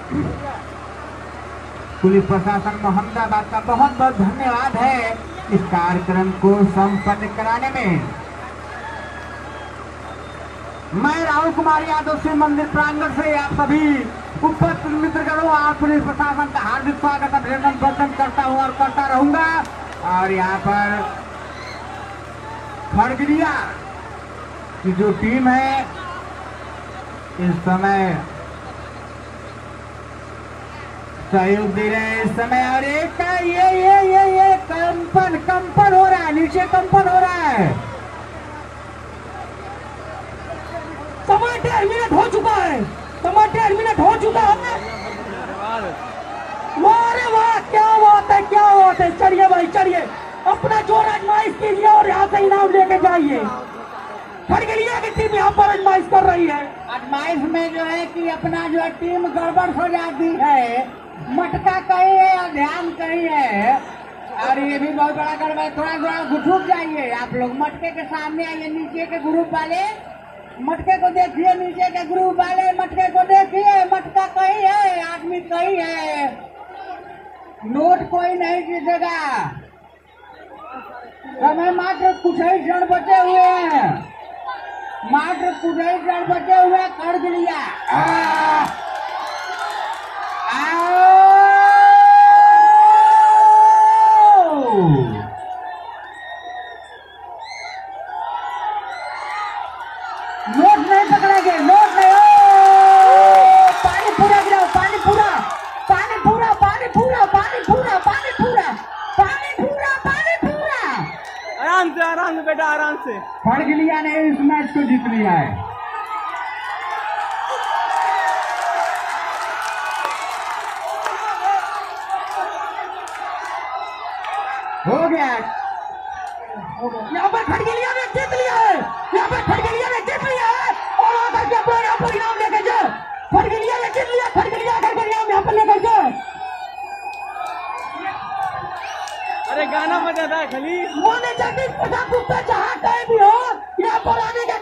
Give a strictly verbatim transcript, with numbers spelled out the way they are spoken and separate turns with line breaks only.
Police प्रशासन मोहम्मदाबाद का बहुत बहुत धन्यवाद है इस कार्यक्रम को संपन्न कराने में। मैं राहुल कुमार यादव शिव मंदिर प्रांगण से आप सभी उपस्थित मित्रगणों और पुलिस प्रशासन का हार्दिक स्वागत अभिनंदन वर्धन करता हूं और करता रहूंगा। और यहाँ पर खड़गलिया की जो टीम है इस समय सहयोग दे रहे हैं इस समय। और एक ये ये ये ये कंपन कंपन हो रहा है, नीचे कंपन हो रहा है।
समय डेढ़ मिनट हो चुका है, समय डेढ़ मिनट हो चुका है। वाह वाह, क्या बात है, क्या बात है। चढ़िए भाई चढ़िए, अपना जोर आजमाइश कीजिए और यहाँ से इनाम लेके जाइए। खड़गलिया की टीम यहाँ पर आजमाइश कर रही है।
आजमाइश में जो है कि अपना जो है टीम गड़बड़ हो जाती है, मटका कहीं है और ध्यान कहीं है। और ये भी बहुत बड़ा गड़बड़, थोड़ा थोड़ा घुटुक जाइए आप लोग, मटके के सामने आइए। नीचे के ग्रुप वाले मटके को देखिए, नीचे के ग्रुप वाले मटके को देखिए। मटका कहीं है, आदमी कहीं है, नोट कोई नहीं जीतेगा। समय मात्र कुछ ही क्षण बचे हुए हैं, मात्र कुछ ही क्षण बचे हुए। खड़गलिया
नोट नहीं पकड़ेंगे, नोट नहीं। पानी पूरा गिराओ, पानी पूरा, पानी पूरा, पानी पूरा, पानी पूरा, पानी पूरा, पानी पूरा, पानी पूरा।
आराम से आराम से बेटा, आराम से।
खड़गलिया ने इस मैच को जीत लिया है। हो गया,
यहाँ पर खड़गलिया ने जीत लिया है, यहाँ पर खड़गलिया ने जीत लिया है। और आकर के अपना यहाँ पर इनाम लेकर जाओ। खड़गलिया ने जीत लिया, खड़गलिया आकर इनाम यहाँ पर लेकर जाओ।
अरे गाना बजा था खाली।
मोने जगदीश प्रसाद गुप्ता जहाँ कहीं भी हो, यहाँ पर आने के